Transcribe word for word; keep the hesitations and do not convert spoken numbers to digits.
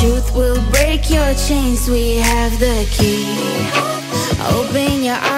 Truth will break your chains, we have the key. Open your eyes